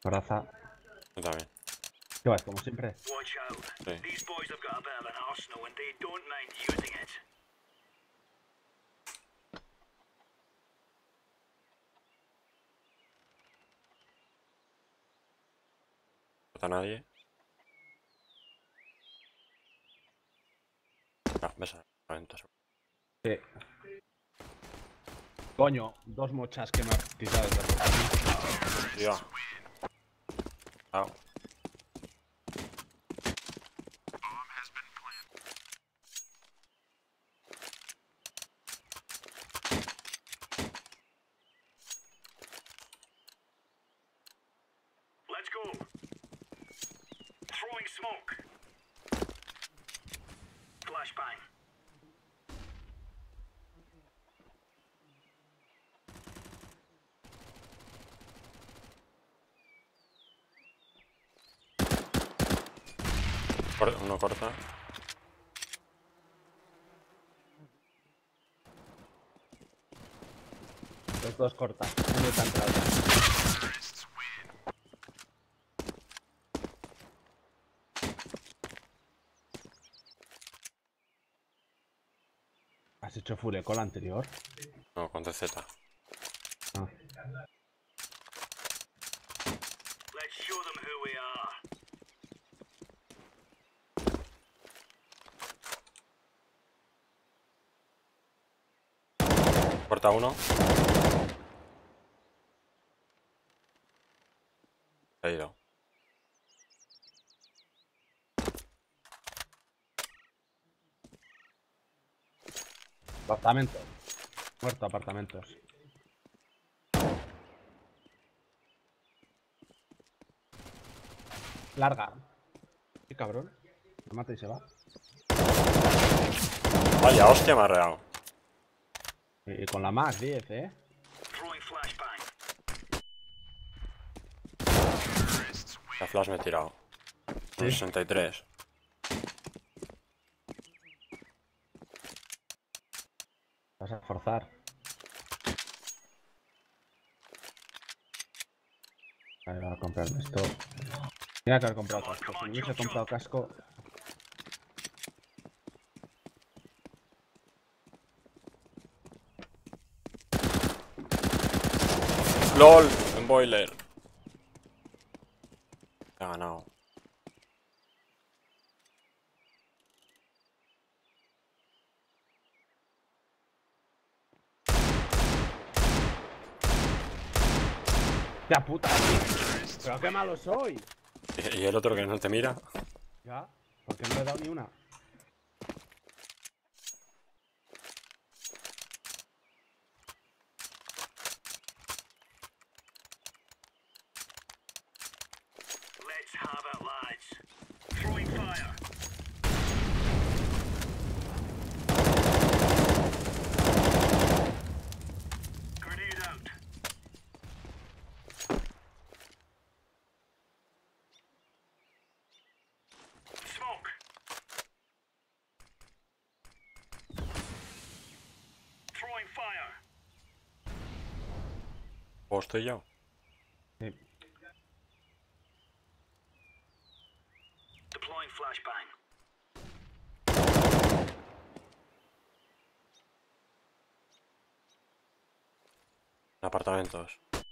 Coraza. Yo también. ¿Qué vas? Como siempre. Sí. ¿No está nadie? No, ves a Sí. Coño, dos mochas que me ha quitado desde aquí. Tío. Au. Let's go. Throwing smoke. Flashbang. Uno corta. Los dos cortan. Uno está entrado. ¿Has hecho full eco la anterior? No, con TZ. Ah. Let's show them who we are. Corta uno. Se ha ido. Apartamento. Muerto, apartamentos. Larga. Qué cabrón. Me mata y se va. Vaya, hostia, me ha reado. Y con la Mac 10, Throwing flashbang. La flash me he tirado. Sí. 63. Vas a forzar. Vale, voy a comprarme esto. Tenía que haber comprado casco. Si no hubiese comprado casco. LOL, en boiler. He ganado. ¡Ya puta! ¡Pero qué malo soy! ¿Y el otro que no te mira? Ya, porque no le he dado ni una. Let's have it, lads. Throwing fire. Grenade out. Smoke. Throwing fire. ¿O estoy yo? Sí. Deploying flashbang. En apartamentos.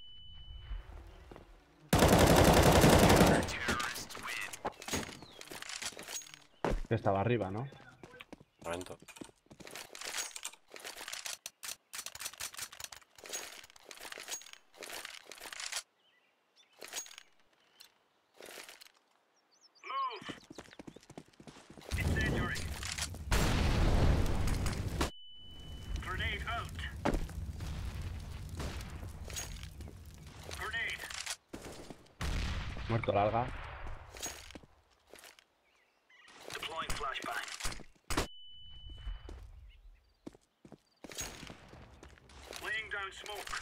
Que estaba arriba, ¿no? Apartamento. Move. Incendiary. Grenade out. Grenade. Muerto larga. Deploying flashbang. Laying down smoke.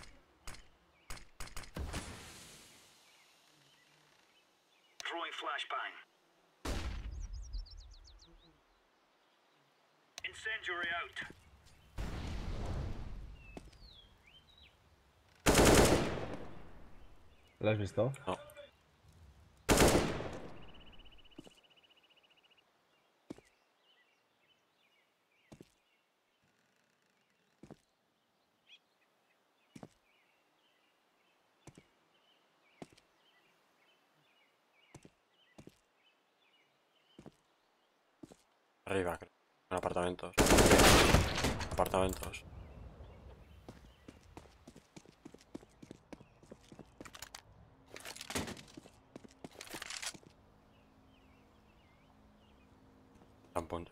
Throwing flashbang. Incendiary out. ¿Lo has visto? No. Arriba, creo. En apartamentos. Apartamentos. Gran punto.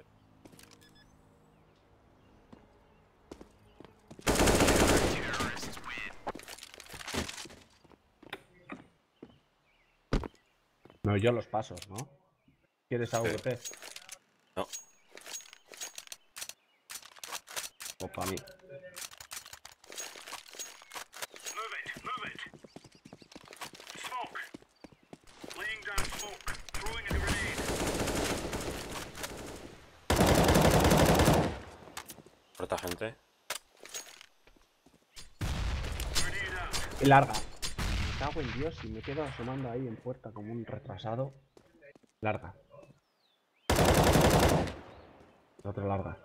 No, yo los pasos, ¿no? ¿Quieres AVP? No. O para mí. Move it, move it. Smoke. Laying down smoke. Throwing a grenade. Muerta gente. Grenade out. Y larga. Me cago en Dios y me quedo asomando ahí en puerta como un retrasado. Larga. Otro larga.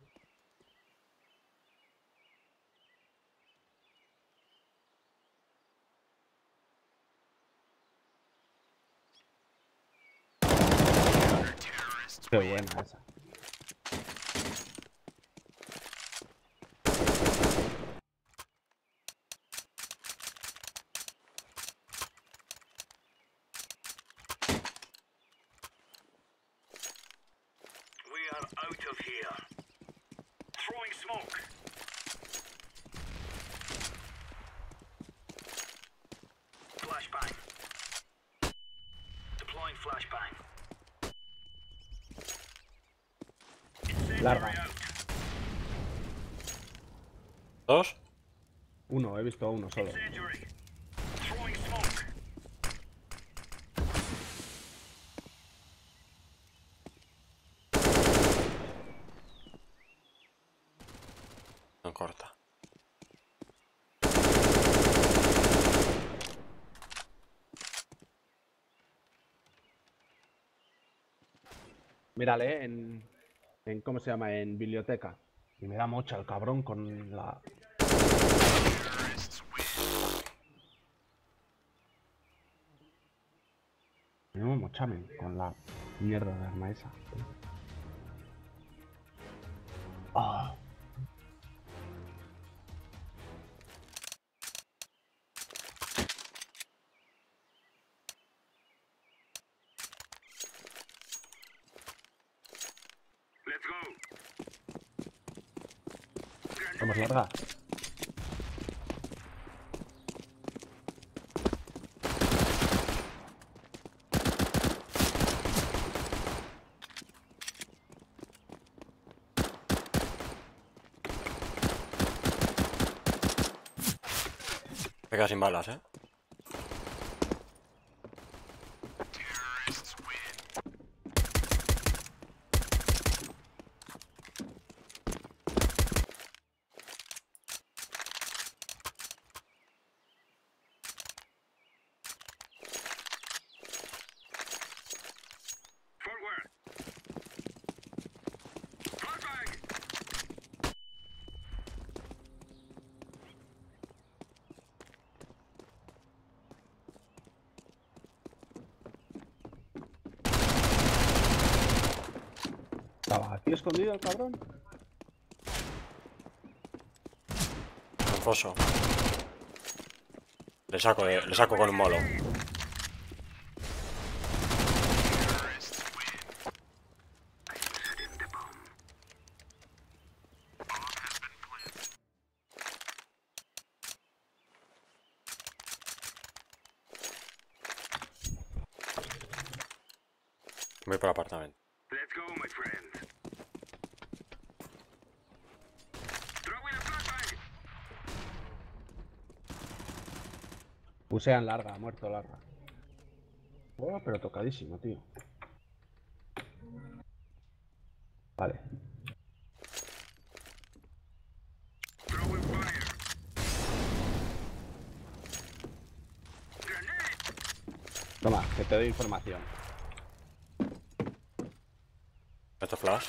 Qué buena esa. We are out of here. Throwing smoke. Flashbang. Deploying flashbang. Larga. Incendiary out. ¿Dos? Uno, he visto a uno solo. Incendiary. Throwing smoke. No corta. Mírale en ¿cómo se llama? En biblioteca. Y me da mocha el cabrón con la... No, mochame con la mierda de arma esa. Ah. Let's go. Vamos, larga. Me queda sin balas, ¿eh? Forward. Flashbang. Estaba aquí escondido el cabrón. Un foso. Le saco con un molo. Voy por apartamento. Let's go, my friend. Throwing a flashbang. Pusean larga, muerto larga. Oh, pero tocadísimo, tío. Vale. Throwing fire. Grenade. Toma, que te doy información. Meto flash.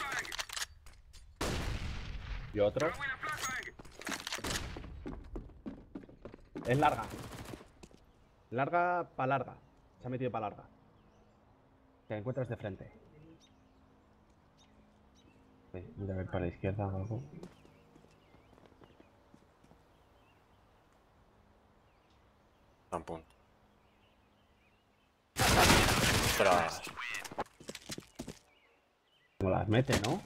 Y otro. Throwing a flashbang. Es larga. Larga para larga. Se ha metido para larga. Te la encuentras de frente. Mira a ver para la izquierda o algo. Tampón. Ostras. Como las mete, ¿no?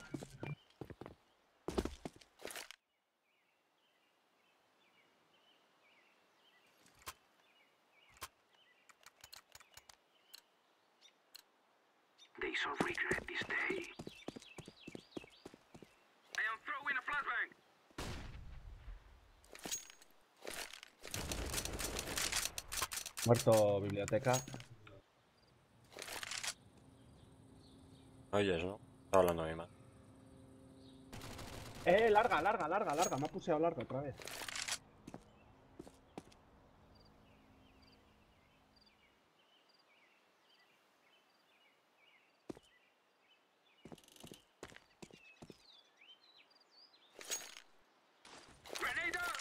They shall regret this day. I am throwing a flashbang. Muerto biblioteca. Oyes, ¿no? Está hablando a mí, man. Larga, larga, larga, larga. Me ha puseado larga otra vez. Grenade out.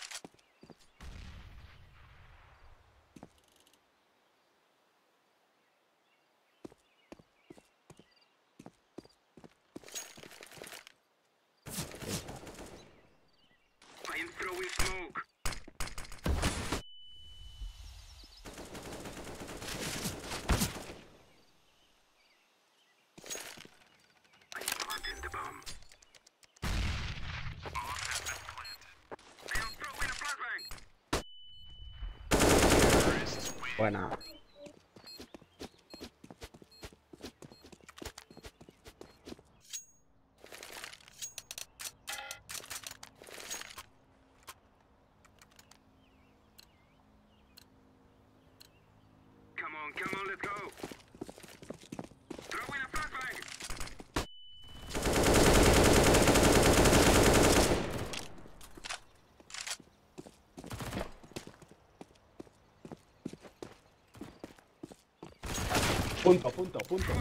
I am throwing smoke. I am planting the bomb. I am throwing a flashbang. Buena. Come on, let's go. Throwing a flashbang. Punto, punto, punto.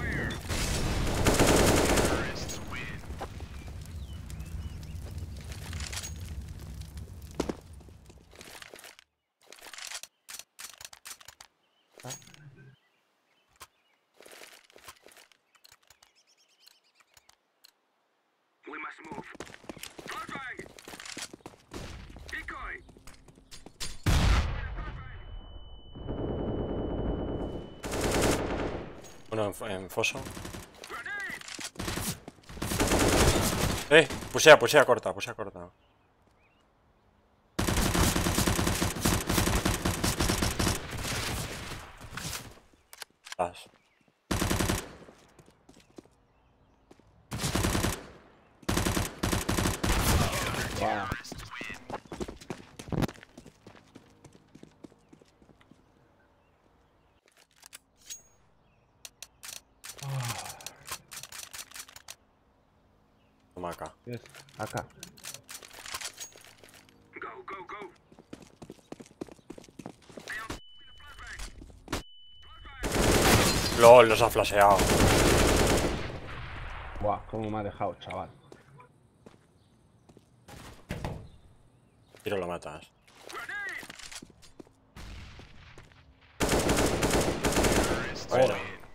We must move. Flashbang. Decoy. Uno en foso. Grenade. Pusea corta, pusea corta. Flash. Buah. Toma acá. Es acá. Go, go, go. I am throwing a flashbang. Flashbang. LOL, los ha flasheado. Buah, cómo me ha dejado, chaval. Tiro lo matas. Grenade. Bueno.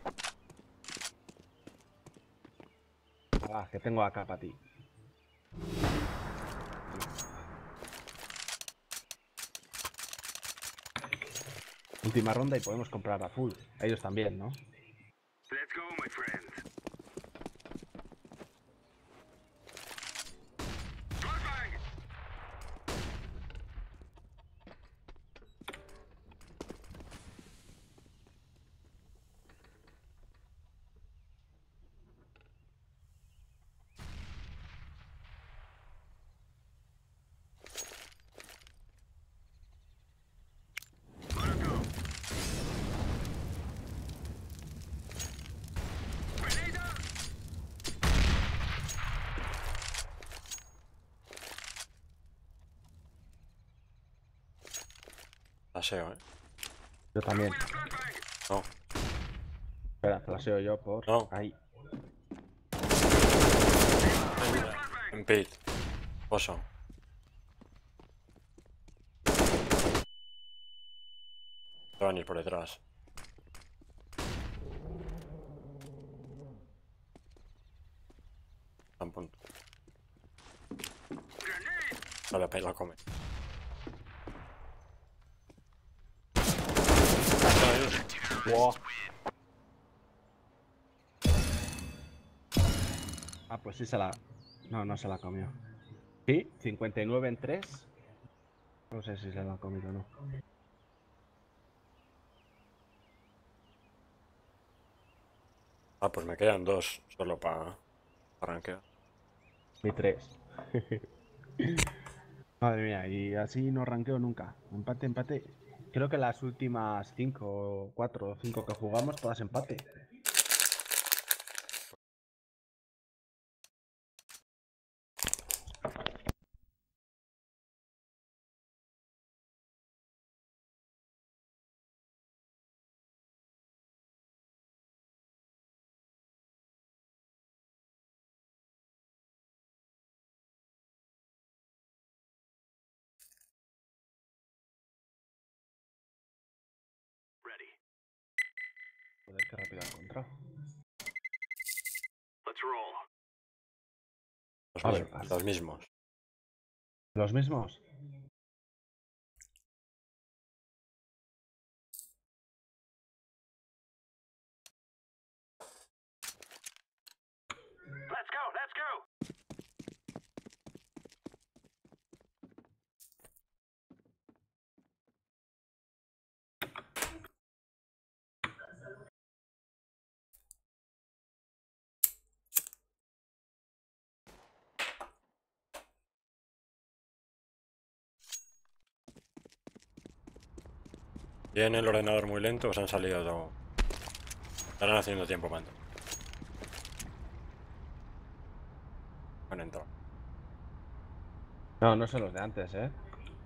Ah, que tengo acá para ti. Última ronda y podemos comprar a full. Ellos también, ¿no? Let's go, my friend. Flashbang. Molotov. Grenade out. Flaseo, Yo también. Throwing a flashbang. No. Espera, flaseo yo por No. ahí. En pit. Oso. Te van a ir por detrás. A punto. Vale, la come. Wow. Ah, pues sí se la... No, no se la comió. Sí, 59 en 3. No sé si se la ha comido o no. Ah, pues me quedan 2 solo para rankear. Y 3. Madre mía, y así no ranqueo nunca. Empate, empate. Creo que las últimas 5, 4 o 5 que jugamos, todas empate. Ready. Joder, qué rápido ha encontrado. Let's roll. Los, A ver, los mismos. ¿Los mismos? Let's go, let's go. ¿Tiene el ordenador muy lento o se han salido todo? Estarán haciendo tiempo, mando. Han entrado. No, no son los de antes, ¿eh?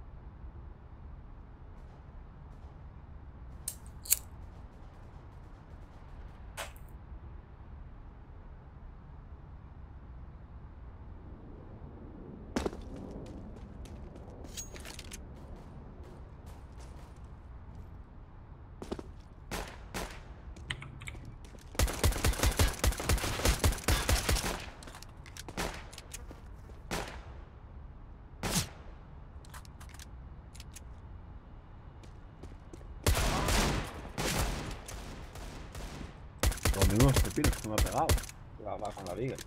Los mismos pepinos que me ha pegado. Va con la Beagle.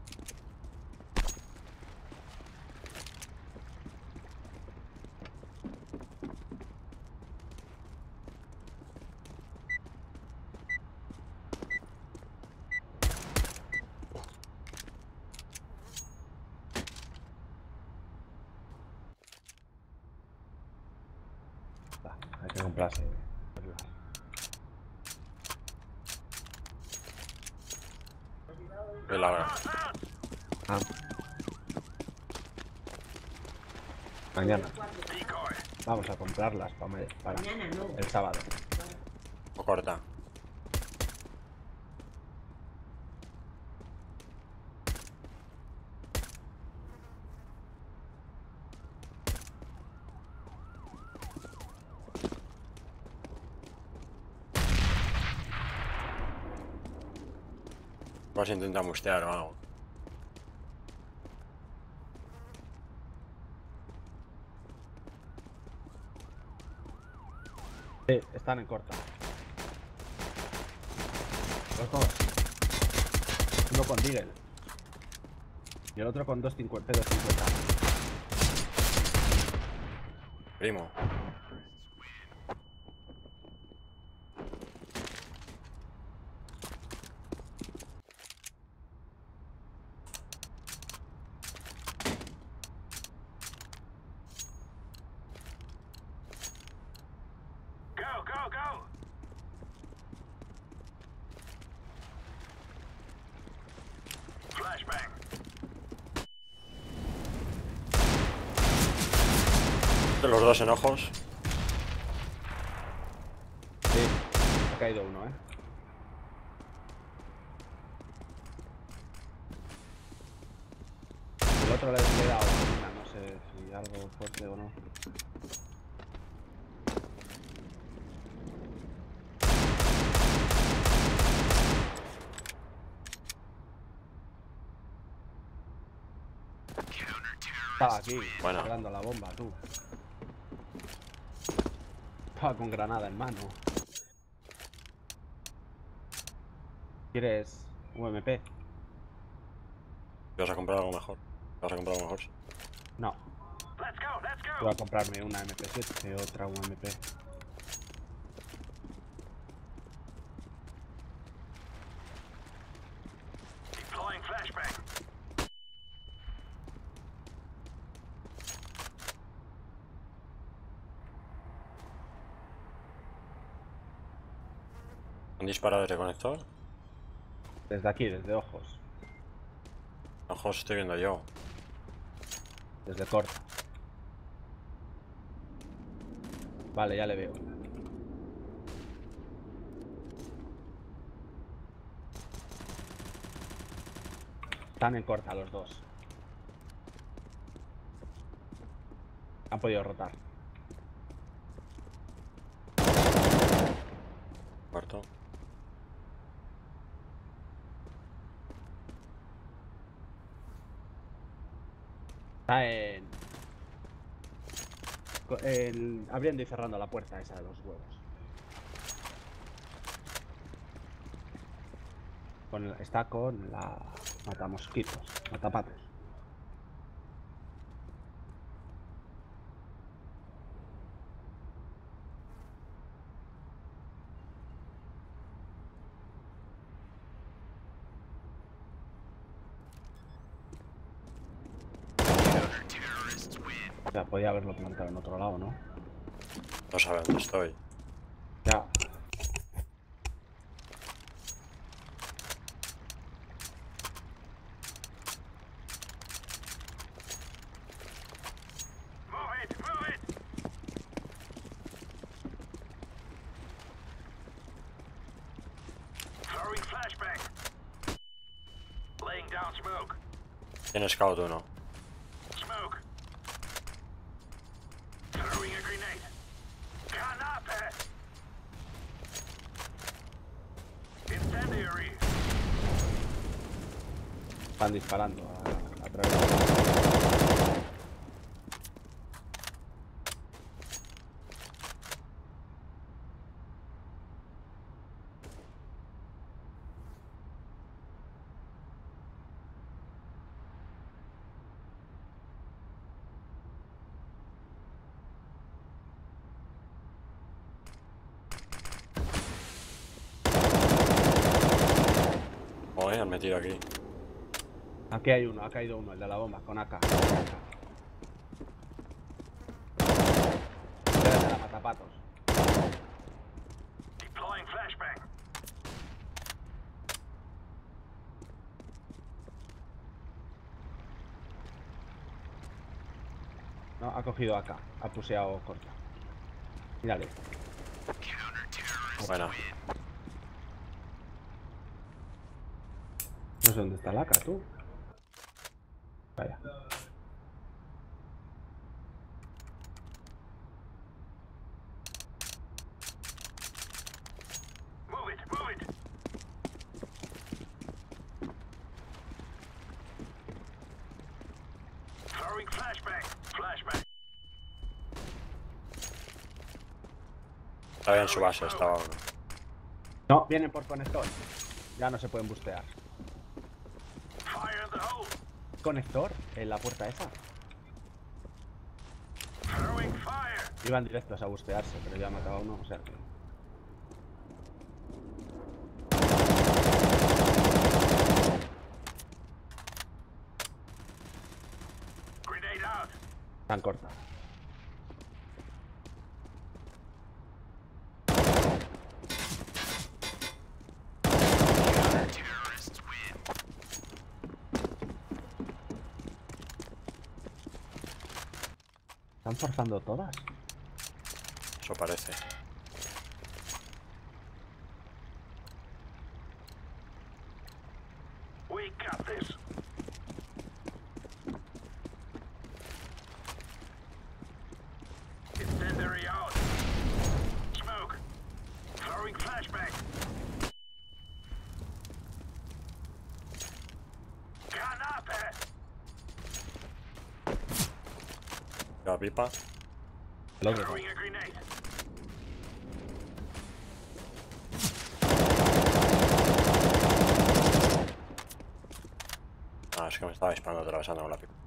Hay que comprarse. Es la hora. Ah. Mañana. Decoy. Vamos a comprarlas para Mañana no. el sábado. O corta. Vas a intentar mustear o algo. Sí, están en corta. Los dos. Uno con Deagle. Y el otro con 250. Primo. Go, go, go. Flashbang. De los dos enojos. Sí, ha caído uno, otro le he dado una, no sé si algo fuerte o no. Estaba aquí, Bueno. cargando la bomba, tú. Estaba con granada en mano. ¿Quieres UMP? ¿Te vas a comprar algo mejor? ¿Te vas a comprar algo mejor? Sí. No. Let's go, let's go. Voy a comprarme una MP7 y otra UMP. Deploying flashbang. ¿Han disparado desde conector? Desde aquí, desde ojos. Ojos estoy viendo yo. Desde corta. Vale, ya le veo. Están en corta los dos. Han podido rotar. Muerto. Está abriendo y cerrando la puerta esa de los huevos. Está con la matamosquitos, matapatos. O sea, podía haberlo plantado en otro lado, ¿no? No sabe dónde estoy. Ya. Move it, move it. Throwing flashbang. Laying down smoke. Tiene scout uno. Smoke. Throwing a grenade. Granate. Incendiary. Están disparando a través de... Han metido aquí. Aquí hay uno, ha caído uno, el de la bomba, con AK. Este es de la matapatos. Deploying flashbang. No, ha cogido AK, ha puseado corta. Mírale. Buena. No sé dónde está la AK, tú. Vaya. Move it, move it. Throwing flashbang. Flashbang. Estaba en su base, estaba uno. No, vienen por conector. Ya no se pueden bustear. Fire in the hole. ¿Conector? ¿En la puerta esa? Throwing fire. Iban directos a bustearse, pero ya mataba a uno, o sea que... Grenade out. Están cortas. ¿Están forzando todas? Eso parece. We got this. pipa. El otro. Throwing a grenade. Ah, es que me estaba disparando atravesando con la pipa.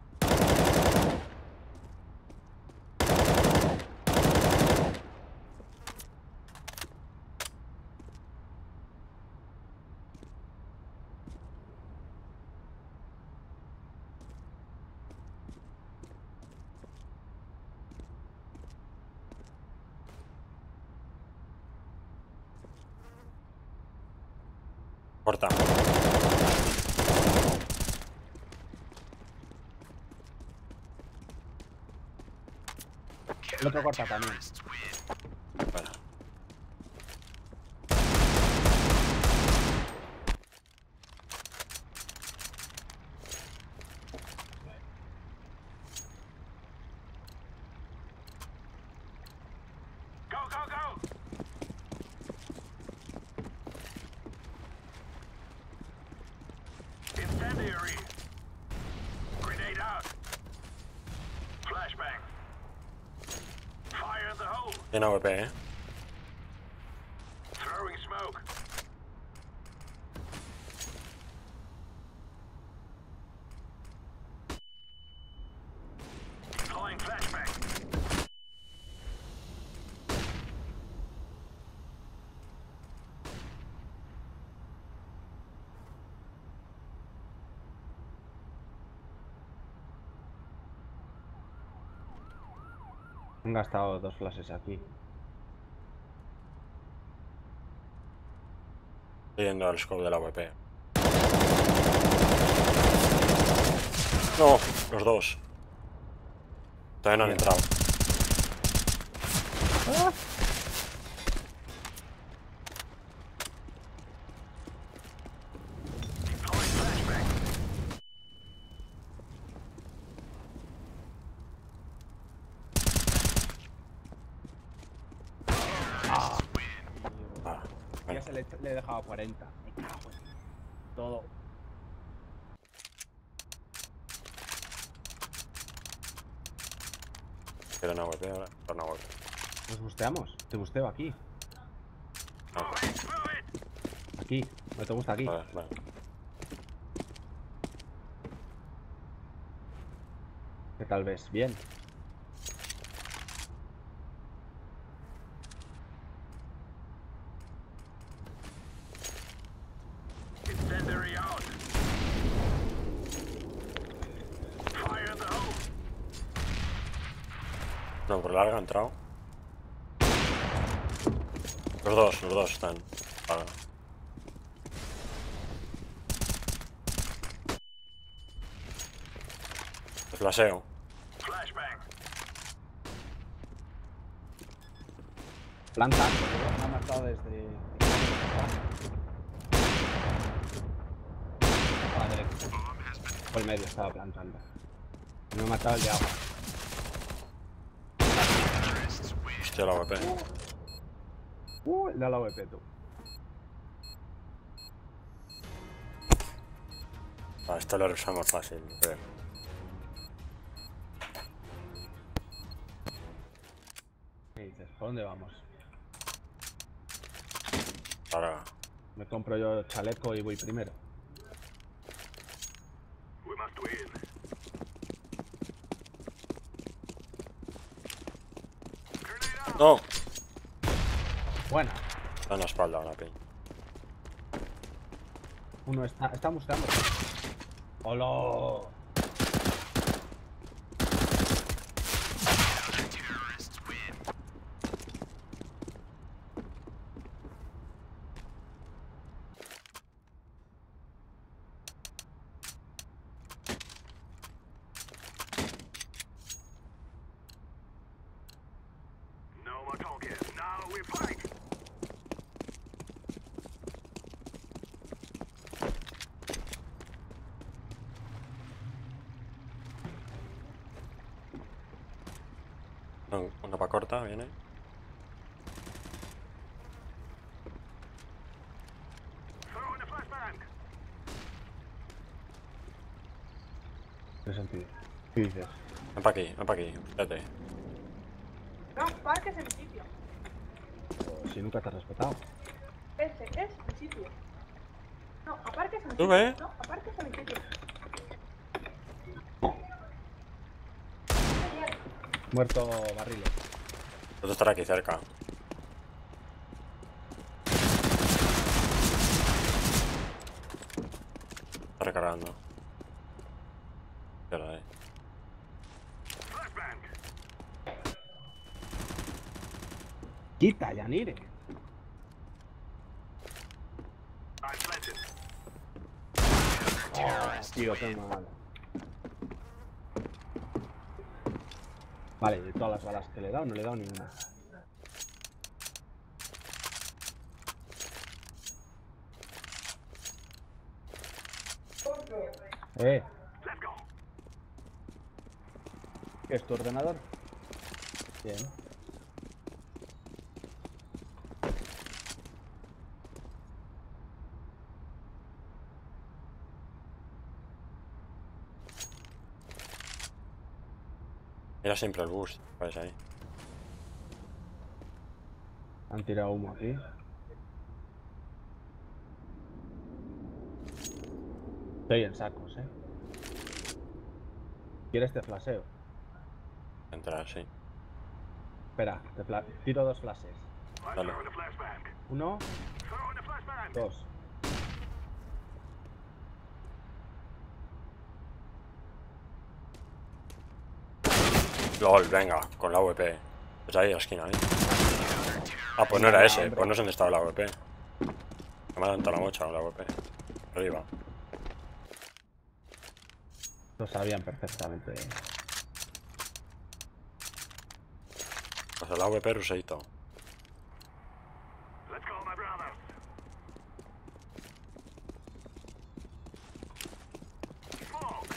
Corta. El otro corta también. Bueno. Go, go, go! Incendiary! Grenade out! Flashbang! Fire in the hole! Tiene AWP, Throwing smoke! Deploying flashbang! Han gastado 2 flashes aquí. Estoy yendo al scope de la AWP. No, los dos. Todavía no han Bien. entrado. Deploying flashbang! Ah, Ya bueno. le he dejado 40. Me cago en todo. Quiero una AWP ahora. Quiero una AWP. Nos busteamos. Te busteo aquí. No, Move it! Move it! Aquí. ¿No te gusta aquí? vale, vale. ¿Qué tal ves? Bien. Incendiary out! Fire in the hole! No, por larga ha entrado. Los dos están. Vale. Te flaseo. Flashbang! Planta. Me ha matado desde. Padre. Por el medio estaba plantando. Me ha matado el de agua. Hostia, la AWP. El de la VP tú. Ah, esto lo resolvemos fácil, creo. ¿Qué dices? ¿Por dónde vamos? Ahora. Me compro yo chaleco y voy primero. We must win. Grenade out! ¡No! Buena. Está en la espalda una piña. Uno está buscando. ¡Hola! No more talking. Now we fight! Una pa' corta, viene. Throw in the flashbang! ¿Qué sentido? ¿Qué dices? Ven pa' aquí, espérate. No, parques en mi sitio. O si nunca te has respetado. Ese es mi sitio. No, aparques en mi ¿Tú sitio. ves? No, aparques en mi sitio. Muerto barriles. Otro estará aquí cerca. Está recargando. ¿Qué hora es? Flashbang. Quita, Yanire. I'm planted. Tío, qué mal. Vale, de todas las balas que le he dado, no le he dado ninguna. Let's go. ¿Qué es tu ordenador? Bien. Mira siempre el boost. ¿Ves ahí? Han tirado humo aquí. Estoy en sacos, ¿Quieres te flaseo? Entrar, sí. Espera, tiro dos flashes. I'm Dale. throwing a flashbang. Uno, Throwing a flashbang. dos. LOL, venga, con la AWP. Pues ahí, a la esquina, Ah, pues no era ese, pues no sé dónde estaba la AWP. Me ha levantado la mocha con la AWP. Arriba. Lo sabían perfectamente. Pues el AWP ruseito. Let's go, my brothers. Smoke.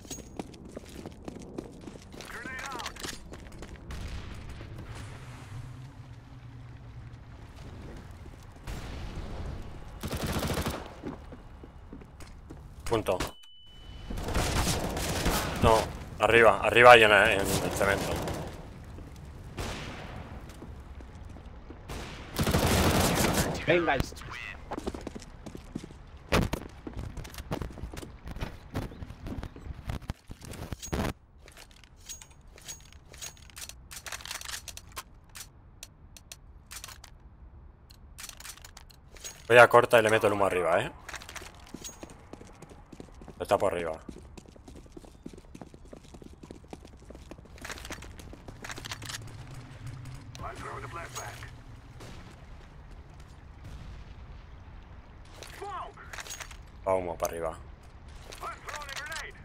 Grenade out. Punto. No, arriba y en el cemento. Venga, Voy a corta y le meto el humo arriba, Está por arriba. I'm throwing a flashbang. Smoke. Va humo para arriba. I'm throwing a grenade.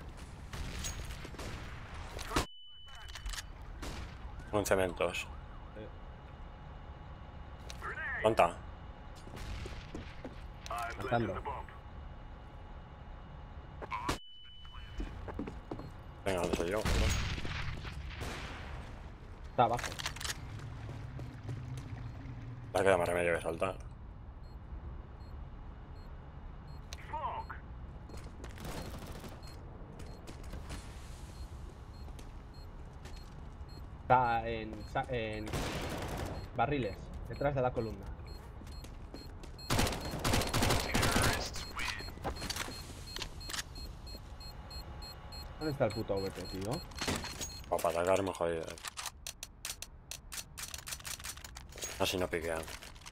En cementos. Grenade. ¿Cuánta? I'm planting Matando. the bomb. Venga, ¿dónde soy yo? está abajo. Ya queda más remedio que saltar. Smoke. Está en barriles, detrás de la columna. ¿Dónde está el puto VT, tío? Para atacar me jodido. Así no piquean.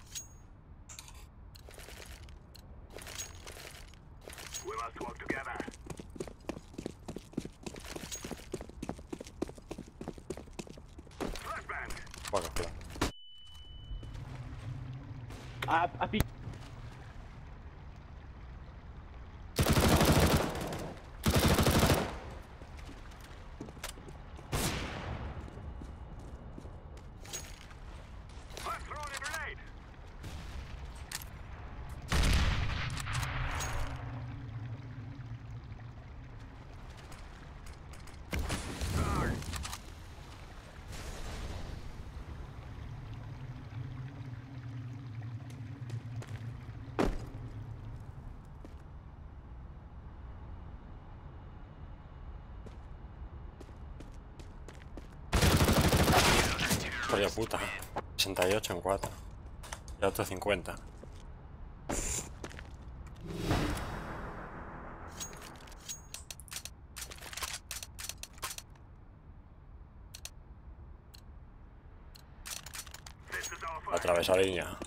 We must work together. Flashbang. Bueno, claro. A pi- I'm throwing a grenade. Darn. hijo de puta. 68 en 4. Y otro 50. This is our fight. Atravesadilla.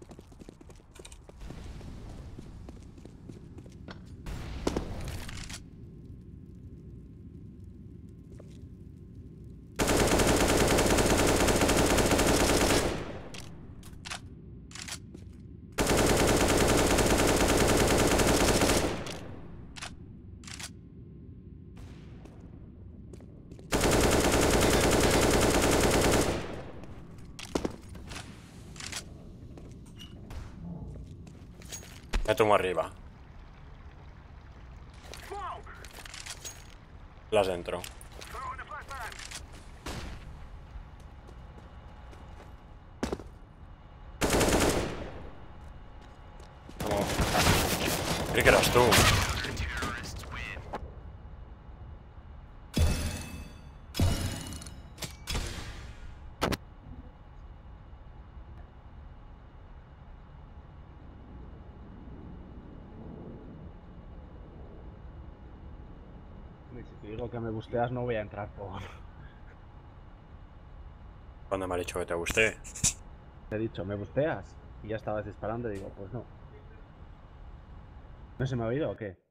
Me tomo arriba. Smoke! Las dentro. Throwing a flashbang. Vamos. Creí que eras tú. Y si te digo que me busteas, no voy a entrar por. Cuando me ha dicho que te gusté. Te he dicho, ¿me busteas? Y ya estabas disparando y digo, pues no. ¿No se me ha oído o qué?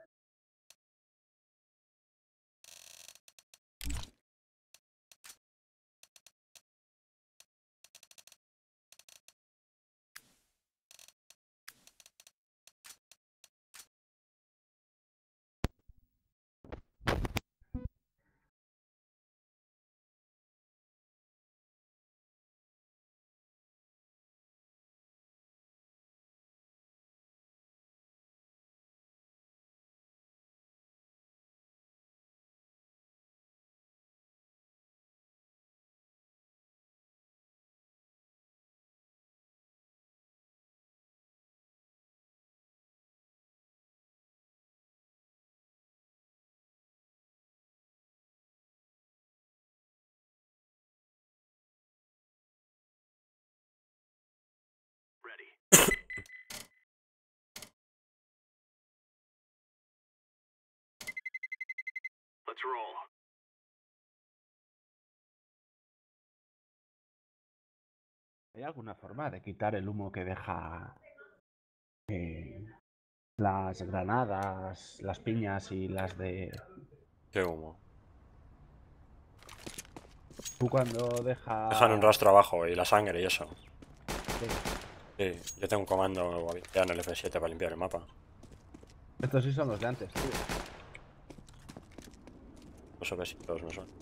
Ready. Let's roll. ¿Hay alguna forma de quitar el humo que deja las granadas, las piñas y las de... Qué humo. Tú cuando dejas... Dejan un rastro abajo y la sangre y eso. Sí. Sí, yo tengo un comando ya en el F7 para limpiar el mapa. Estos sí son los de antes, tío. Los F7 no son.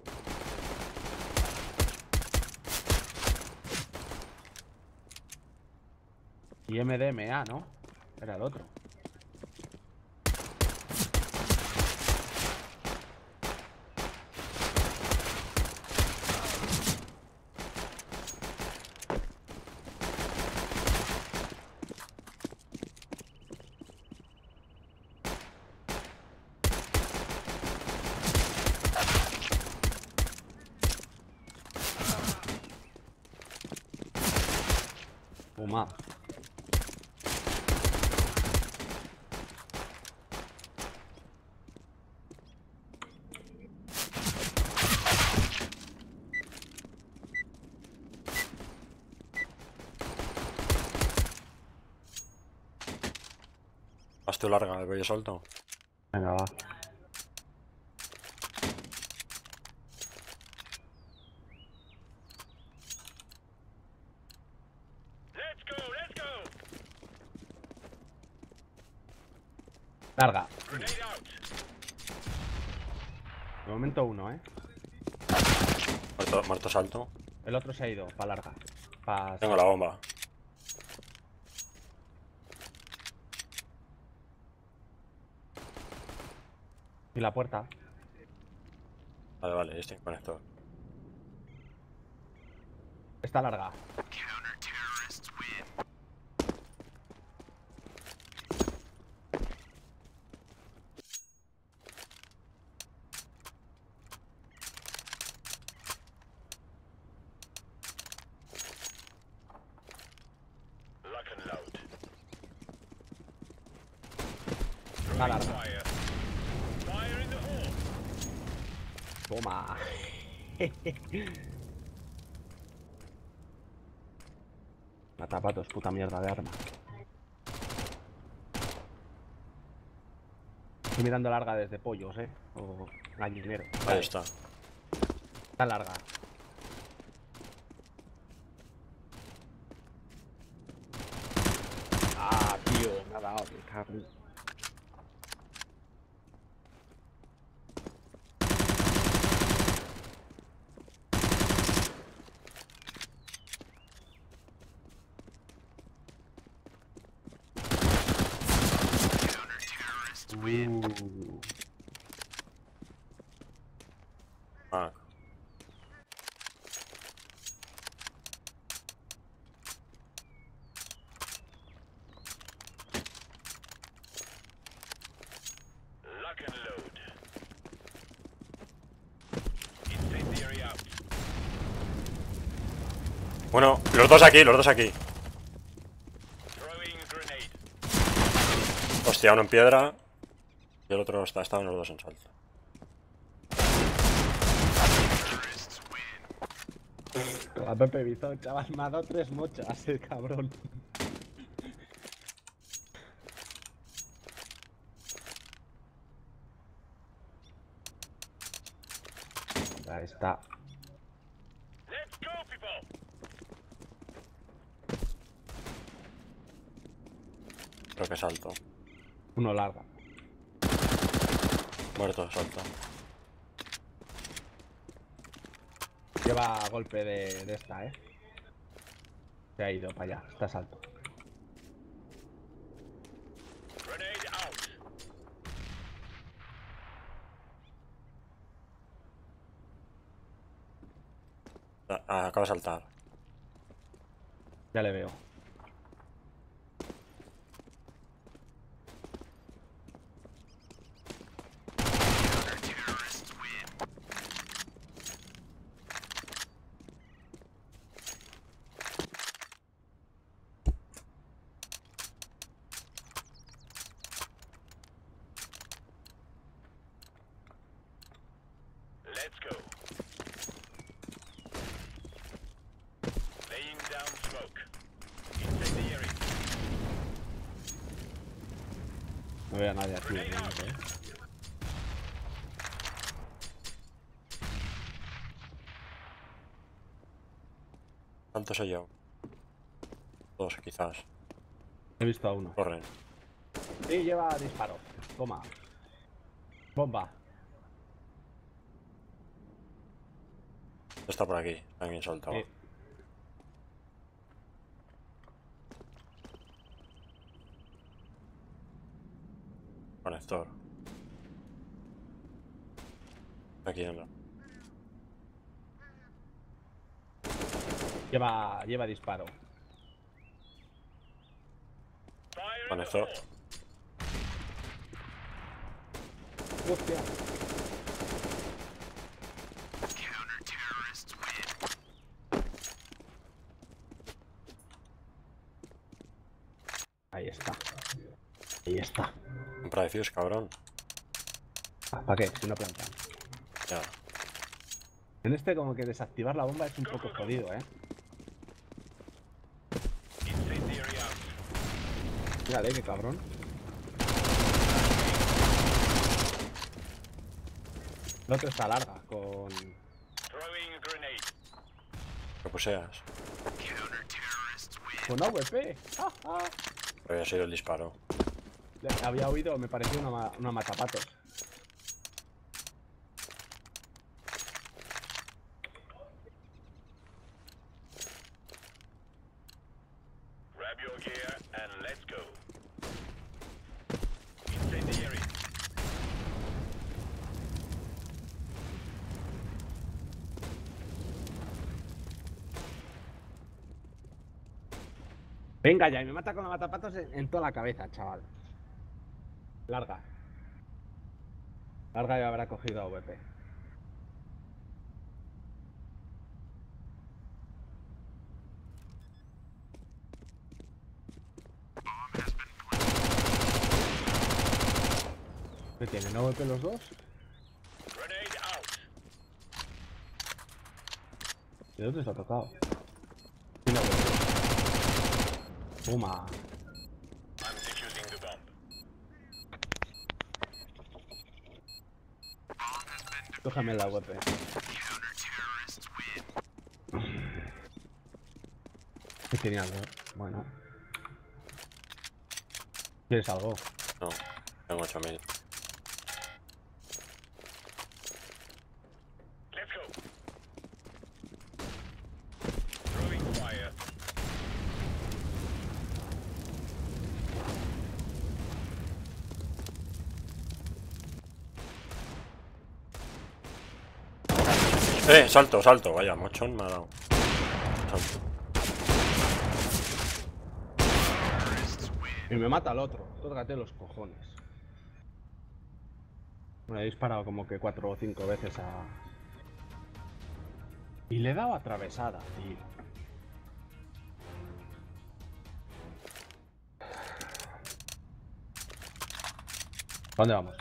Y MDMA, ¿no? Era el otro. Fumado. Haz tú larga, el yo solto. Venga, va. Let's go, let's go! Larga. Grenade out. De momento uno, ¿eh? Muerto salto. El otro se ha ido, para larga. Pa... Tengo la bomba. Y la puerta. Vale, estoy conectado. Está larga. Está larga. Toma. Matapatos, puta mierda de arma. Estoy mirando larga desde pollos, o gallinero. Ahí está. Está larga. Ah, tío, me ha dado, me cago en- Ah, Lock and load. Incendiary out. bueno, los dos aquí, los dos aquí. Throwing grenade. Hostia, uno en piedra. Y el otro estaban los dos en salto. A Pepe Bizón, chaval, me ha dado 3 mochas, el cabrón. Ahí está. Let's go, people. Creo que salto. Uno larga. Muerto, salto. Lleva golpe de esta, Se ha ido para allá, está salto. Grenade out. Acaba de saltar. Ya le veo. Let's go. Laying down smoke. Incendiary. No veo a nadie aquí, obviamente, Salto soy yo. Dos, quizás. He visto a uno. Corren. Sí, lleva disparo. Toma. Bomba. Está por aquí. También saltaba. Sí. Conector. Aquí en la... Lleva disparo. Fire in the Conector. hole. Hostia. Ahí está. Ahí está. Compra de fuse, cabrón. ¿Para qué? Si no plantan. Ya. En este como que desactivar la bomba es un poco jodido, Incendiary out. Mírale, qué cabrón. El otro está larga, con... Throwing a grenade. Lo puseas. Con AWP. ¡Ja, ja! Había sido el disparo. Había oído, me pareció una matapatos. Grab your gear and let's go. Incendiary. Venga ya, y me mata con la matapatos en toda la cabeza, chaval. Larga. Larga ya habrá cogido AWP. ¿Qué tienen? ¿AWP los dos? Grenade out. ¿De dónde está tocado? Tiene AWP. Toma. I'm defusing the bomb. Cógeme la AWP. ¿Qué tenía algo? Bueno. ¿Quieres algo? No, tengo 8000. Let's go. Throwing fire. Salto, salto. Vaya, mochón me ha dado. Salto. Y me mata el otro. Tócate los cojones. Me he disparado como que 4 o 5 veces a... Y le he dado atravesada, tío. ¿Dónde vamos?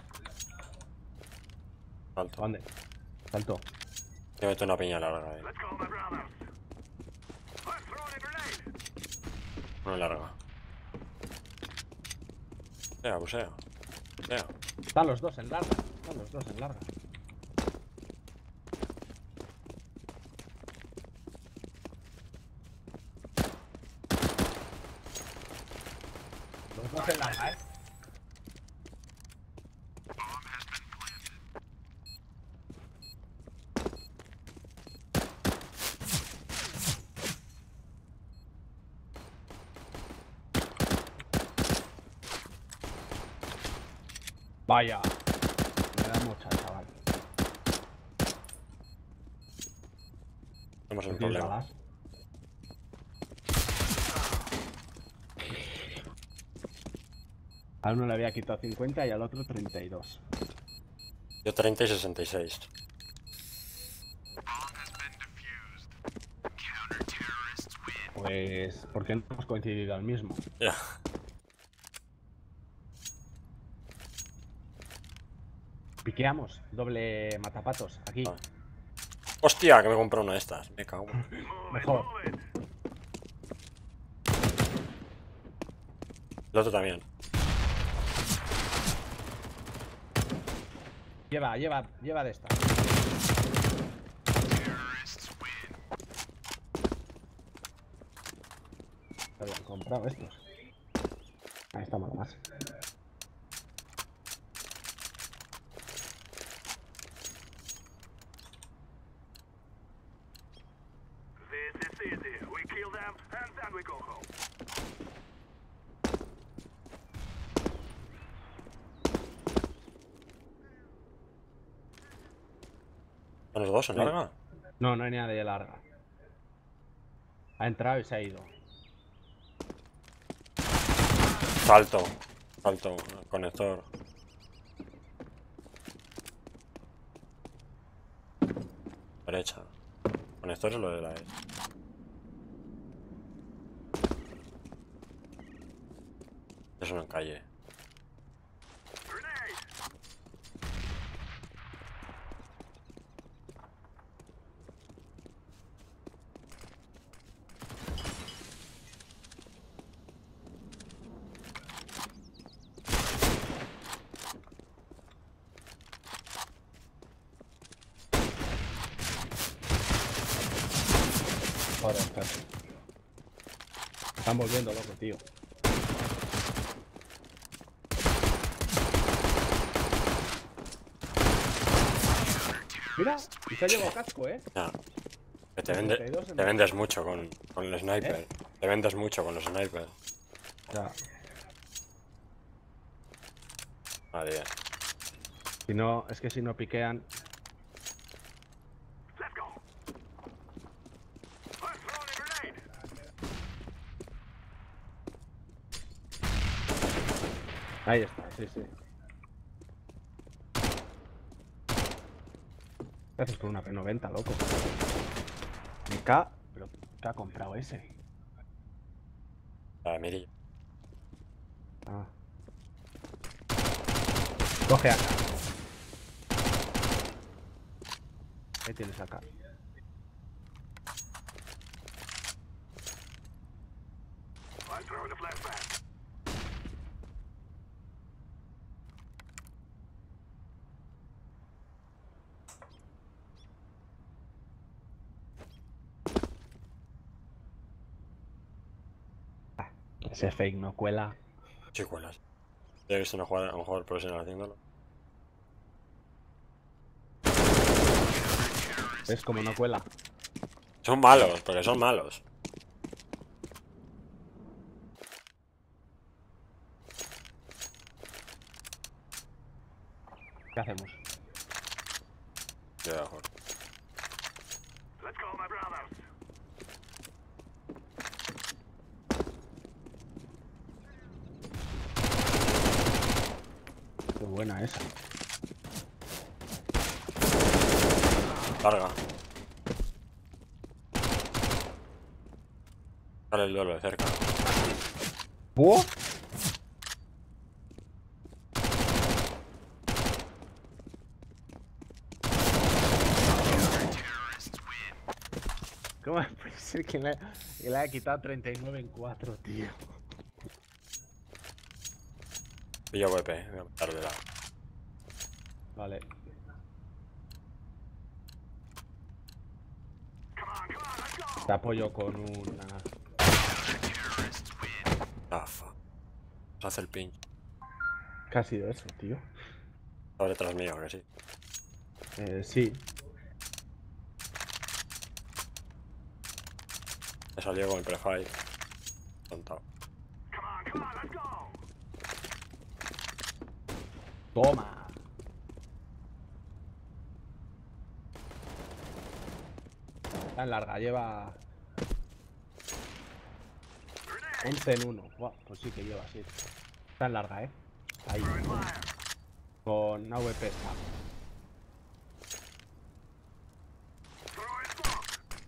Salto. ¿Dónde? Salto. Te meto una piña larga ahí. Let's go, my brothers. I'm throwing a grenade. Una larga. Busea. Busea. Están los dos en larga. Están los dos en larga. Los dos en larga, ¿eh? Vaya. Me da mucha, chaval. Tenemos un ¿Tienes problema. balas? A uno le había quitado 50 y al otro 32. Yo 30 y 66. Pues... ¿por qué no hemos coincidido al mismo? Ya. Piqueamos. Doble matapatos. Aquí. Ah. Hostia, que me compré una de estas. Me cago. Mejor. El otro también. Lleva de esta. Se habían comprado estos. Ahí estamos más. This is easy. We kill them and then we go home. ¿Son los dos en larga? No, no hay nada de larga. Ha entrado y se ha ido. Salto. Salto. Conector. Derecha. Conector es lo de la E. Es una calle. Grenade. Joder, espera. Están volviendo locos, tío. Mira, y se ha llevado casco, Ya. Que 32 en te vendes mucho con el sniper. ¿Eh? Te vendes mucho con los snipers. Ya. Nadie. Si no, es que si no piquean. Let's go. I'm throwing a grenade. Ahí está, sí, sí. ¿Qué haces con una P90, loco? Me K, pero ¿qué ha comprado ese? La mirillo. Ah. Coge acá. Ahí tienes acá. I'm throwing a flashbang. Ese fake no cuela. Chicuelas. Ya he visto a un jugador profesional haciéndolo. ¿Ves cómo no cuela? Son malos, porque son malos. ¿Qué hacemos? Yo de acuerdo. Let's go, my brothers. Qué buena esa. Larga. Sale el duelo de cerca. ¿Buah? ¿Cómo puede ser que le haya quitado 39 en 4, tío? Pillo VP, voy a matar de lado. Vale. Te apoyo con una... Ah, fuck. Se hace el pinch. ¿Qué ha sido eso, tío? Está detrás mío, que sí. Sí. Me salió con el prefire. Tontao. Come on, let's go. ¡Toma! Está en larga, lleva... 11 en 1. Buah, pues sí que lleva, sí. Está en larga, ¿eh? Ahí. Con AWP. Throwing smoke.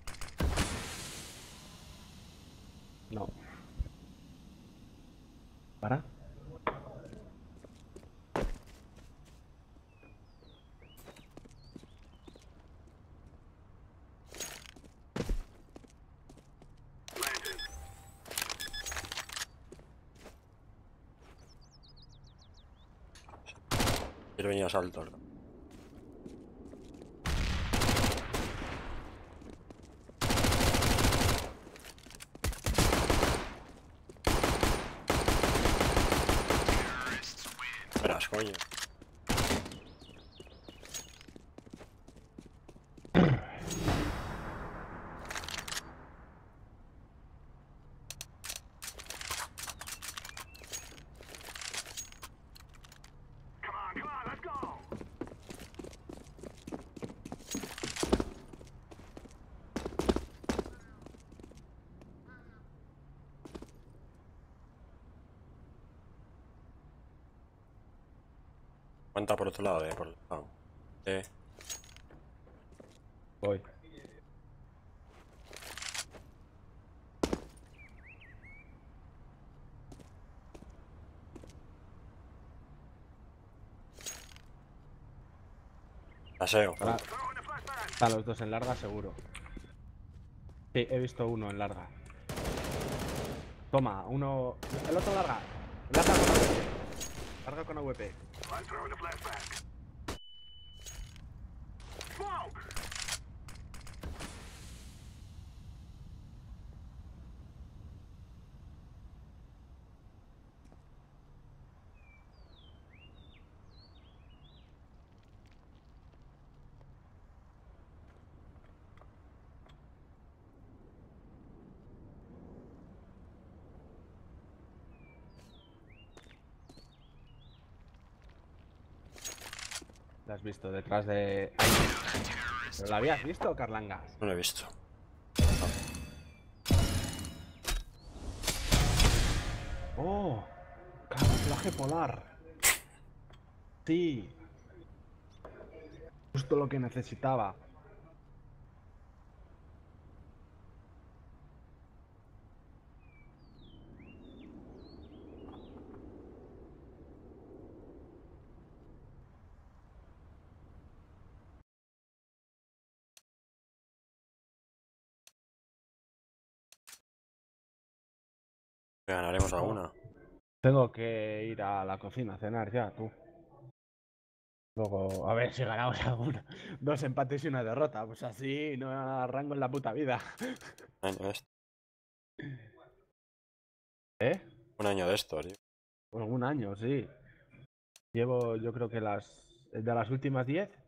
No. ¿Para? Landed. Quiero venir a salto. Verás, coño. Come on, let's go. Cuenta por otro lado, por el lado. Voy. Paseo. Ahora Throwing a flashbang. están los dos en larga, seguro. Sí, he visto uno en larga. Toma, uno... El otro larga. Larga con AWP. Larga con AWP. I'm throwing a flashbang. Smoke. La has visto detrás de... ¿Pero la habías visto, Carlangas? No lo he visto. ¡Oh! Camuflaje polar. Sí. Justo lo que necesitaba. Ganaremos alguna. Tengo que ir a la cocina a cenar ya, tú. Luego, a ver si ganamos alguna. 2 empates y una derrota. Pues así no arranco en la puta vida. Un año de esto. ¿Eh? Un año de esto, tío. Algún año, sí. Llevo, yo creo que de las últimas 10,